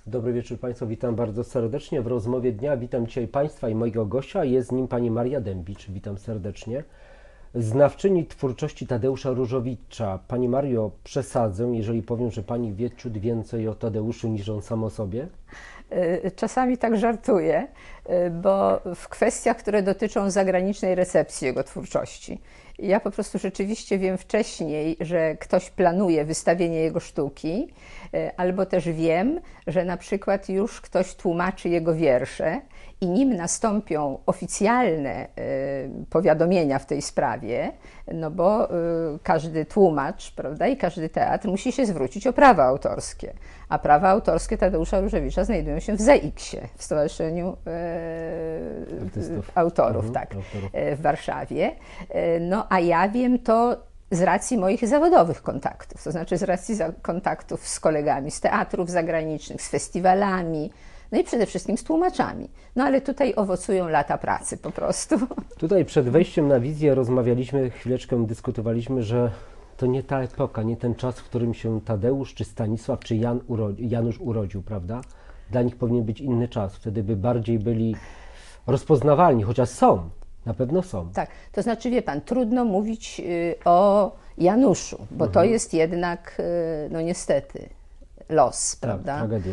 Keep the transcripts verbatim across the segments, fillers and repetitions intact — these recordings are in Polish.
Dobry wieczór Państwu, witam bardzo serdecznie w rozmowie dnia. Witam dzisiaj Państwa i mojego gościa, jest nim pani Maria Dębicz. Witam serdecznie. Znawczyni twórczości Tadeusza Różewicza. Pani Mario, przesadzę, jeżeli powiem, że Pani wie ciut więcej o Tadeuszu niż on sam o sobie? Czasami tak żartuję, bo w kwestiach, które dotyczą zagranicznej recepcji jego twórczości, ja po prostu rzeczywiście wiem wcześniej, że ktoś planuje wystawienie jego sztuki, albo też wiem, że na przykład już ktoś tłumaczy jego wiersze i nim nastąpią oficjalne powiadomienia w tej sprawie, no bo każdy tłumacz, prawda, i każdy teatr musi się zwrócić o prawa autorskie, a prawa autorskie Tadeusza Różewicza znajdują się w Z E X-ie, w Stowarzyszeniu e, Autorów, mhm, tak, autorów. w Warszawie. No a ja wiem to z racji moich zawodowych kontaktów, to znaczy z racji kontaktów z kolegami z teatrów zagranicznych, z festiwalami, no i przede wszystkim z tłumaczami. No ale tutaj owocują lata pracy po prostu. Tutaj przed wejściem na wizję rozmawialiśmy, chwileczkę dyskutowaliśmy, że to nie ta epoka, nie ten czas, w którym się Tadeusz, czy Stanisław, czy Jan uro Janusz urodził, prawda? Dla nich powinien być inny czas, wtedy by bardziej byli rozpoznawalni, chociaż są, na pewno są. Tak, to znaczy wie pan, trudno mówić o Januszu, bo mhm. to jest jednak, no niestety, los, tak, prawda? Tragedia.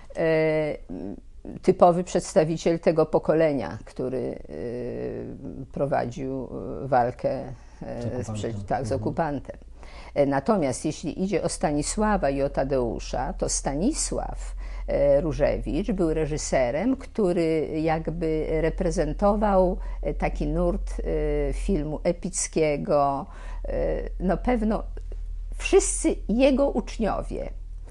Typowy przedstawiciel tego pokolenia, który prowadził walkę z, z, tak, z okupantem. Natomiast jeśli idzie o Stanisława i o Tadeusza, to Stanisław Różewicz był reżyserem, który jakby reprezentował taki nurt filmu epickiego. No pewno wszyscy jego uczniowie,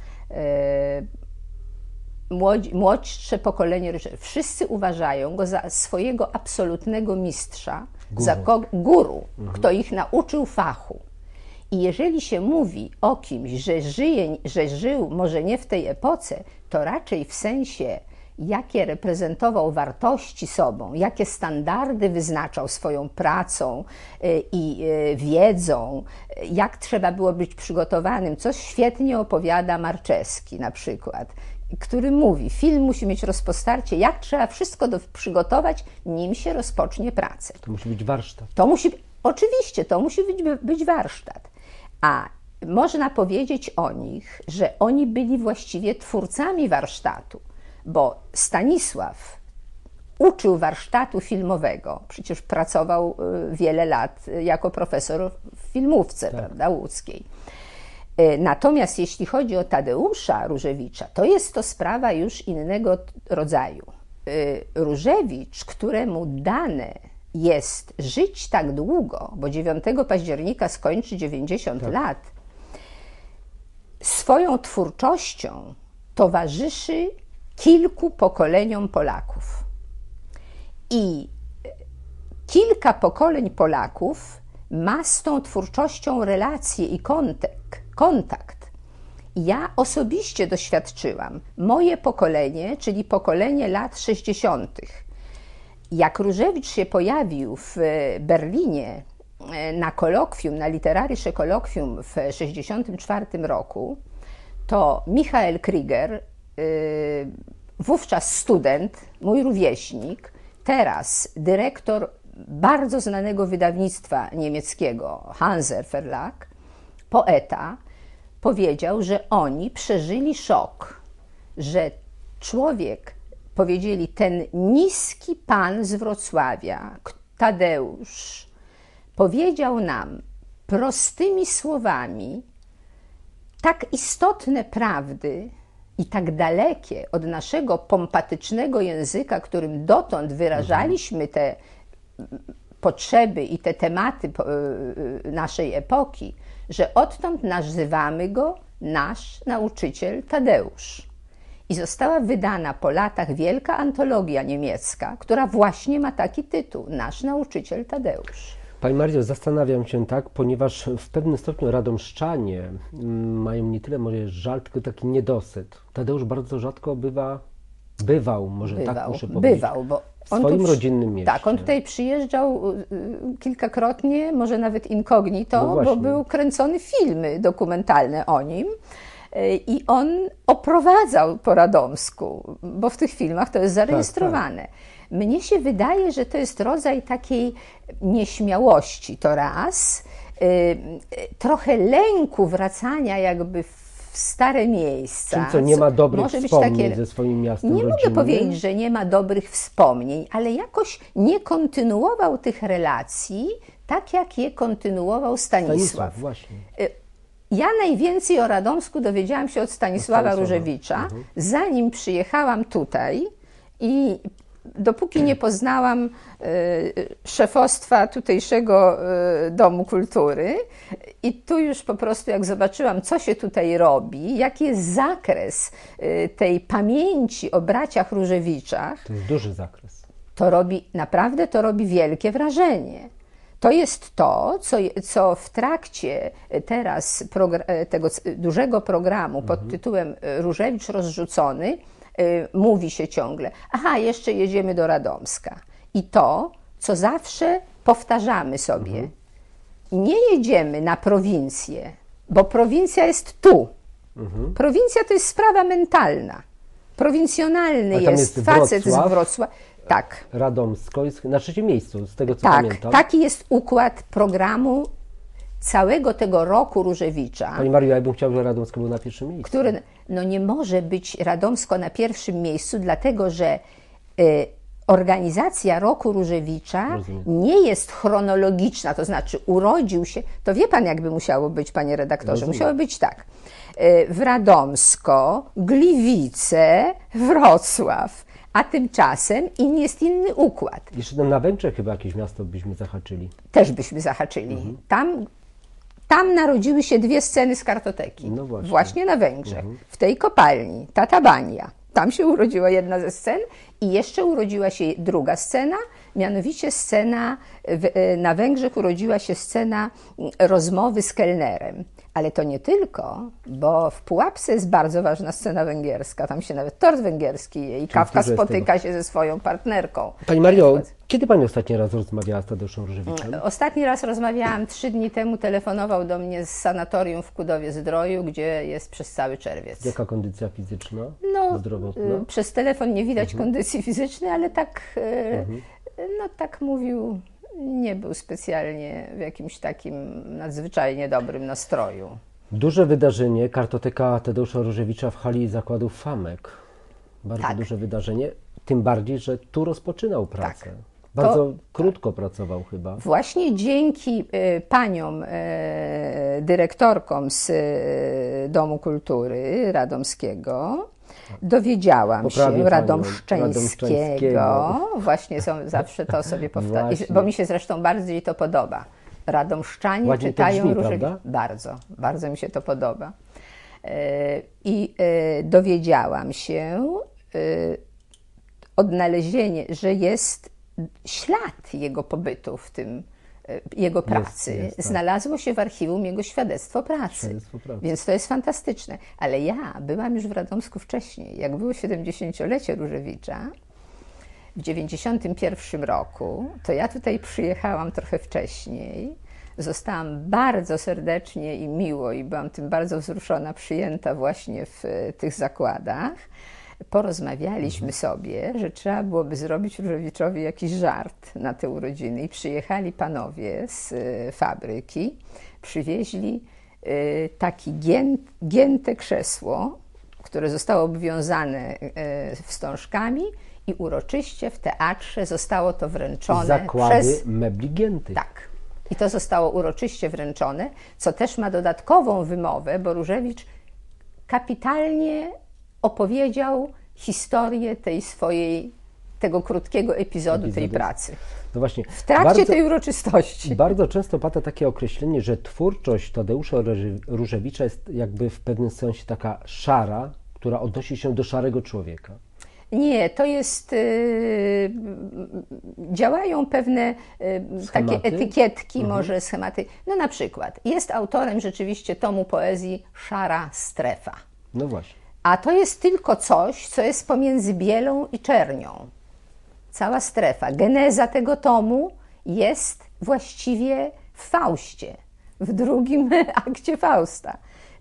Młodzi, młodsze pokolenie reżyserów, wszyscy uważają go za swojego absolutnego mistrza, guru, za ko- guru mhm. kto ich nauczył fachu. I jeżeli się mówi o kimś, że żyje, że żył może nie w tej epoce, to raczej w sensie, jakie reprezentował wartości sobą, jakie standardy wyznaczał swoją pracą i wiedzą, jak trzeba było być przygotowanym, co świetnie opowiada Marczewski na przykład, który mówi, film musi mieć rozpostarcie, jak trzeba wszystko do, przygotować, nim się rozpocznie pracę. To musi być warsztat. To musi, oczywiście, to musi być, być warsztat. A można powiedzieć o nich, że oni byli właściwie twórcami warsztatu, bo Stanisław uczył warsztatu filmowego, przecież pracował wiele lat jako profesor w filmówce, tak, prawda, łódzkiej. Natomiast jeśli chodzi o Tadeusza Różewicza, to jest to sprawa już innego rodzaju. Różewicz, któremu dane jest żyć tak długo, bo dziewiątego października skończy dziewięćdziesiąt tak. lat, swoją twórczością towarzyszy kilku pokoleniom Polaków. I kilka pokoleń Polaków ma z tą twórczością relację i kontakt. kontakt. Ja osobiście doświadczyłam, moje pokolenie, czyli pokolenie lat sześćdziesiątych. Jak Różewicz się pojawił w Berlinie na kolokwium, na Literarische Kolokwium w sześćdziesiątym czwartym roku, to Michael Krieger, wówczas student, mój rówieśnik, teraz dyrektor bardzo znanego wydawnictwa niemieckiego, Hanser Verlag, poeta, powiedział, że oni przeżyli szok, że człowiek, powiedzieli, ten niski pan z Wrocławia, Tadeusz, powiedział nam prostymi słowami tak istotne prawdy i tak dalekie od naszego pompatycznego języka, którym dotąd wyrażaliśmy te potrzeby i te tematy naszej epoki, że odtąd nazywamy go nasz nauczyciel Tadeusz. I została wydana po latach wielka antologia niemiecka, która właśnie ma taki tytuł, Nasz nauczyciel Tadeusz. Pani Mario, zastanawiam się tak, ponieważ w pewnym stopniu radomszczanie mają nie tyle może żal, tylko taki niedosyt. Tadeusz bardzo rzadko bywa, bywał, może bywał, tak muszę powiedzieć, bywał, bo w swoim tu, rodzinnym mieście. Tak, on tutaj przyjeżdżał kilkakrotnie, może nawet incognito, no bo był kręcony filmy dokumentalne o nim. i on oprowadzał po Radomsku, bo w tych filmach to jest zarejestrowane. Tak, tak. Mnie się wydaje, że to jest rodzaj takiej nieśmiałości, to raz, trochę lęku wracania jakby w stare miejsca. Czyli co, nie ma dobrych wspomnień takie... ze swoim miastem Nie rodzinnym? mogę powiedzieć, że nie ma dobrych wspomnień, ale jakoś nie kontynuował tych relacji tak, jak je kontynuował Stanisław. Stanisław, właśnie. Ja najwięcej o Radomsku dowiedziałam się od Stanisława, Stanisława. Różewicza, mhm. zanim przyjechałam tutaj i dopóki nie poznałam y, szefostwa tutejszego y, Domu Kultury i tu już po prostu jak zobaczyłam, co się tutaj robi, jaki jest zakres y, tej pamięci o braciach Różewiczach. To jest duży zakres. To robi, naprawdę to robi wielkie wrażenie. To jest to, co, co w trakcie teraz tego dużego programu pod mhm. tytułem Różewicz rozrzucony mówi się ciągle, aha, jeszcze jedziemy do Radomska. I to, co zawsze powtarzamy sobie, mhm. nie jedziemy na prowincję, bo prowincja jest tu. Mhm. Prowincja to jest sprawa mentalna. Prowincjonalny jest, jest facet Wrocław, z Wrocławia. Tak. Radomsko jest na trzecim miejscu, z tego co tak, pamiętam. Taki jest układ programu całego tego roku Różewicza. Pani Mario, ja bym chciał, żeby Radomsko był na pierwszym miejscu. Który, no nie może być Radomsko na pierwszym miejscu, dlatego że y, organizacja roku Różewicza Rozumiem. nie jest chronologiczna, to znaczy urodził się, to wie pan jakby musiało być, panie redaktorze, Rozumiem. musiało być tak, y, w Radomsko, Gliwice, Wrocław, a tymczasem in jest inny układ. Jeszcze tam na Węgrzech chyba jakieś miasto byśmy zahaczyli. Też byśmy zahaczyli. Mhm. Tam, tam narodziły się dwie sceny z kartoteki. No właśnie. właśnie na Węgrzech. Mhm. W tej kopalni, Tatabania. Tam się urodziła jedna ze scen i jeszcze urodziła się druga scena, mianowicie scena, w, na Węgrzech urodziła się scena rozmowy z kelnerem. Ale to nie tylko, bo w Pułapce jest bardzo ważna scena węgierska. Tam się nawet tort węgierski je i Kafka spotyka się ze swoją partnerką. Pani Mario, kiedy Pani ostatni raz rozmawiała z Tadeuszem Różewiczem? Ostatni raz rozmawiałam trzy dni temu. Telefonował do mnie z sanatorium w Kudowie-Zdroju, gdzie jest przez cały czerwiec. Jaka kondycja fizyczna? No, zdrowotna? Przez telefon nie widać mhm. kondycji fizycznej, ale tak, mhm. no, tak mówił. Nie był specjalnie w jakimś takim nadzwyczajnie dobrym nastroju. Duże wydarzenie, kartoteka Tadeusza Różewicza w hali zakładów Famek. Bardzo tak. duże wydarzenie, tym bardziej, że tu rozpoczynał pracę. Tak. Bardzo to, krótko tak. pracował chyba. Właśnie dzięki y, paniom y, dyrektorkom z y, Domu Kultury Radomskiego dowiedziałam Poprawię się Radomszczeńskiego. Radomszczeńskiego. Właśnie są, zawsze to sobie powtarzam, bo mi się zresztą bardziej to podoba. Radomszczanie Ładnie czytają Różewicza. Bardzo, bardzo mi się to podoba. I dowiedziałam się, odnalezienie, że jest ślad jego pobytu w tym, jego pracy. Jest, jest, tak. Znalazło się w archiwum jego świadectwo pracy. świadectwo pracy. Więc to jest fantastyczne. Ale ja byłam już w Radomsku wcześniej. Jak było siedemdziesięciolecie Różewicza w dziewięćdziesiątym pierwszym roku, to ja tutaj przyjechałam trochę wcześniej. Zostałam bardzo serdecznie i miło i byłam tym bardzo wzruszona, przyjęta właśnie w tych zakładach. Porozmawialiśmy sobie, że trzeba byłoby zrobić Różewiczowi jakiś żart na te urodziny i przyjechali panowie z fabryki, przywieźli takie gięte krzesło, które zostało obwiązane wstążkami i uroczyście w teatrze zostało to wręczone Zakłady przez... mebli giętych. Tak. I to zostało uroczyście wręczone, co też ma dodatkową wymowę, bo Różewicz kapitalnie opowiedział historię tej swojej, tego krótkiego epizodu, epizodu. tej pracy. No właśnie, w trakcie bardzo, tej uroczystości. Bardzo często pada takie określenie, że twórczość Tadeusza Różewicza jest jakby w pewnym sensie taka szara, która odnosi się do szarego człowieka. Nie, to jest, yy, działają pewne yy, takie etykietki, mhm. może schematy. No na przykład, jest autorem rzeczywiście tomu poezji Szara Strefa. No właśnie. A to jest tylko coś, co jest pomiędzy bielą i czernią. Cała strefa. Geneza tego tomu jest właściwie w Faustie, w drugim akcie Fausta.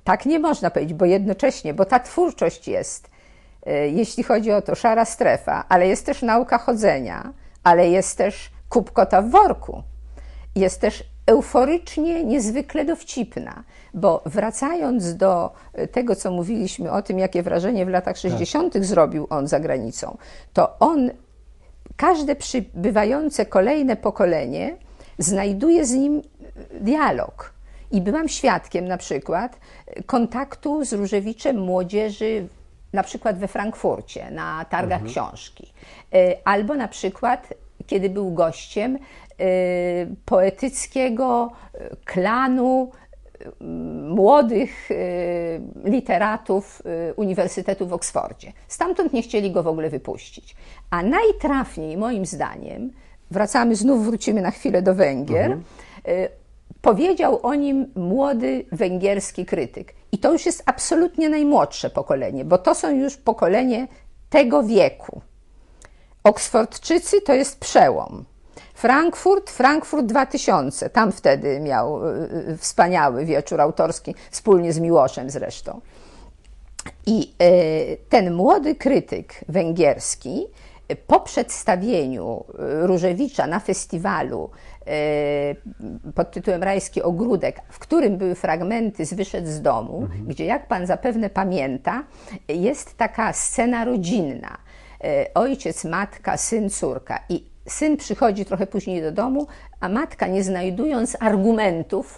Tak nie można powiedzieć, bo jednocześnie, bo ta twórczość jest, jeśli chodzi o to, szara strefa, ale jest też nauka chodzenia, ale jest też kup kota w worku. Jest też euforycznie, niezwykle dowcipna, bo wracając do tego, co mówiliśmy o tym, jakie wrażenie w latach sześćdziesiątych zrobił on za granicą, to on, każde przybywające kolejne pokolenie znajduje z nim dialog. I byłam świadkiem na przykład kontaktu z Różewiczem młodzieży na przykład we Frankfurcie, na targach mhm. książki. Albo na przykład, kiedy był gościem poetyckiego klanu młodych literatów Uniwersytetu w Oksfordzie. Stamtąd nie chcieli go w ogóle wypuścić. A najtrafniej, moim zdaniem, wracamy, znów wrócimy na chwilę do Węgier, mhm. powiedział o nim młody węgierski krytyk. I to już jest absolutnie najmłodsze pokolenie, bo to są już pokolenie tego wieku. Oksfordczycy to jest przełom. Frankfurt, Frankfurt dwa tysiące, tam wtedy miał wspaniały wieczór autorski, wspólnie z Miłoszem zresztą. I ten młody krytyk węgierski po przedstawieniu Różewicza na festiwalu pod tytułem Rajski Ogródek, w którym były fragmenty z Wyszedł z domu, mhm. gdzie, jak pan zapewne pamięta, jest taka scena rodzinna. Ojciec, matka, syn, córka. I syn przychodzi trochę później do domu, a matka, nie znajdując argumentów,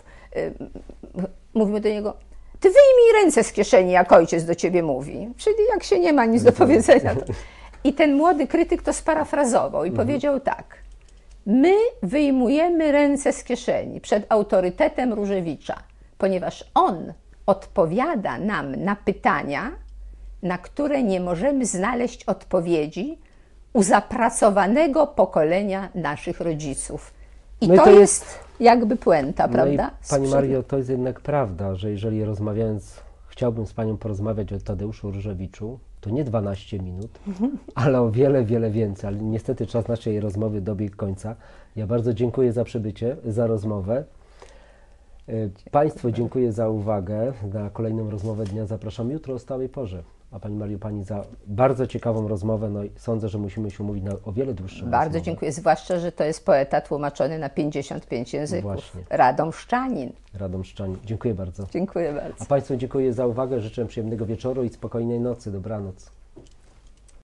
mówimy do niego: ty wyjmij ręce z kieszeni, jak ojciec do ciebie mówi. Czyli jak się nie ma nic do powiedzenia. To... I ten młody krytyk to sparafrazował i mhm. powiedział tak: my wyjmujemy ręce z kieszeni przed autorytetem Różewicza, ponieważ on odpowiada nam na pytania, na które nie możemy znaleźć odpowiedzi u zapracowanego pokolenia naszych rodziców. I, no to, i to jest, jest jakby puenta, no prawda? I, Pani Mario, to jest jednak prawda, że jeżeli rozmawiając, chciałbym z Panią porozmawiać o Tadeuszu Różewiczu, to nie dwanaście minut, ale o wiele, wiele więcej. Ale niestety czas naszej rozmowy dobiegł końca. Ja bardzo dziękuję za przybycie, za rozmowę. Państwu dziękuję za uwagę. Na kolejną rozmowę dnia zapraszam jutro o stałej porze. A Pani Mario, Pani za bardzo ciekawą rozmowę. No i sądzę, że musimy się umówić na o wiele dłuższą Bardzo rozmowę. dziękuję, zwłaszcza, że to jest poeta tłumaczony na pięćdziesiąt pięć języków. Właśnie. Radomszczanin. Radomszczanin. Dziękuję bardzo. Dziękuję bardzo. A Państwu dziękuję za uwagę. Życzę przyjemnego wieczoru i spokojnej nocy. Dobranoc.